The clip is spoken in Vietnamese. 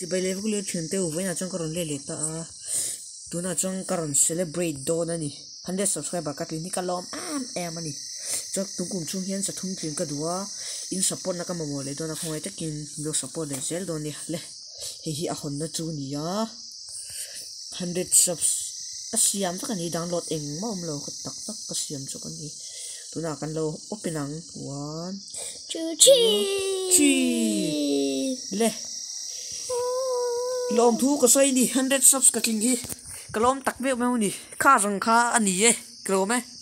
chỉ bây giờ cũng thuyền tiêu với nhà trong còn lệ ta tụi nào trong còn celebrate đó nè 100 subscriber cắt linh cái lom em anh cho tụi cùng chung hiến sẽ thung tiền cái đũa in support na cái mà mua lấy đó là không ai chắc in được support để sell đó nè lệ hi à hồn nó chú nè 100 subs cái xiêm chắc cái này download em mà lo cái tắc cái xiêm cho cái này tụi nào cần lo open nắng 1 2 3 lệ lom thu có xoay đi 100 subs cái kinh hi cái lom tắc béo máu đi khá răng khá anh nhỉ cái lom ấy